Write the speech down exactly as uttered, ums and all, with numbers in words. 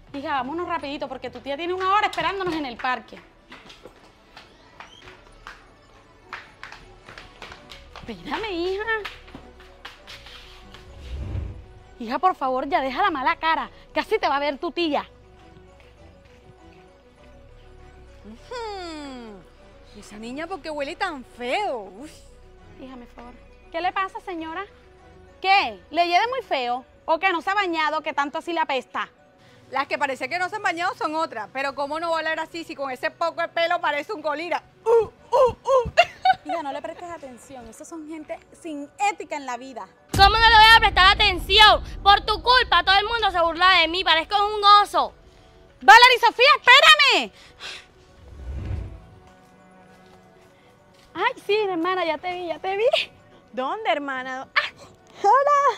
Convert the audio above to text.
Hija, vámonos rapidito porque tu tía tiene una hora esperándonos en el parque. Espérame, hija. Hija, por favor, ya deja la mala cara. Casi te va a ver tu tía. Hmm. Esa niña, ¿por qué huele tan feo? Uf. Hija, por favor. ¿Qué le pasa, señora? ¿Qué? ¿Le hiede muy feo? ¿O que no se ha bañado, que tanto así le apesta? Las que parece que no se han bañado son otras. Pero ¿cómo no va a oler así si con ese poco de pelo parece un colira? Uh, uh, uh. Hija, no le prestes atención. Esos son gente sin ética en la vida. ¿Cómo no le voy a prestar atención? Por tu culpa todo el mundo se burla de mí, parezco un oso. ¡Valerie, Sofía, espérame! Ay, sí, hermana, ya te vi, ya te vi. ¿Dónde, hermana? ¡Hola!